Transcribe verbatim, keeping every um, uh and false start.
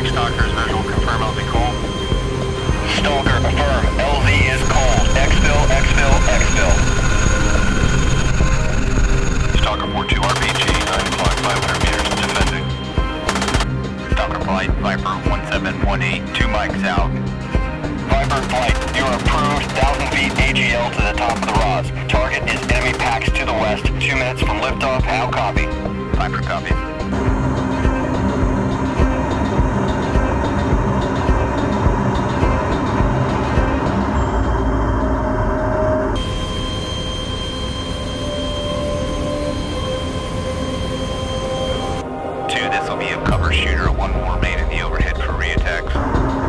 Stalker's visual, confirm L Z cold. Stalker, affirm. L Z is cold. Exfil, exfil, exfil. Stalker four two R B G, nine o'clock, five hundred meters, defending. Stalker flight, Viper one seven one eight, two mics out. Viper flight, you are approved, one thousand feet A G L to the top of the R O S. Target is enemy packs to the west. Two minutes from liftoff, how copy? Viper copy. Two, this will be a cover shooter. One will remain in the overhead for re-attacks.